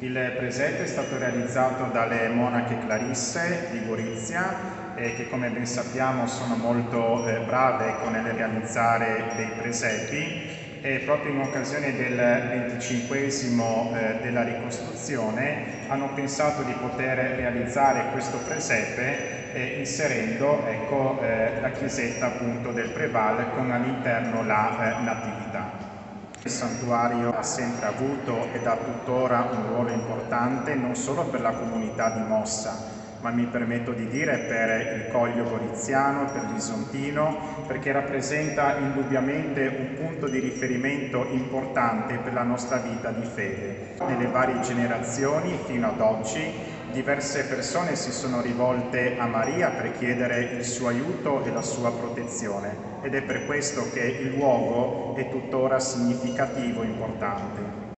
Il presepe è stato realizzato dalle monache Clarisse di Gorizia, che come ben sappiamo sono molto brave nel realizzare dei presepi, e proprio in occasione del 25esimo della ricostruzione hanno pensato di poter realizzare questo presepe inserendo la chiesetta appunto del Preval con all'interno la Natività. Il santuario ha sempre avuto ed ha tuttora un ruolo importante non solo per la comunità di Mossa, ma mi permetto di dire per il Coglio Goriziano, per l'Isontino, perché rappresenta indubbiamente un punto di riferimento importante per la nostra vita di fede. Nelle varie generazioni, fino ad oggi, diverse persone si sono rivolte a Maria per chiedere il suo aiuto e la sua protezione, ed è per questo che il luogo è tuttora significativo e importante.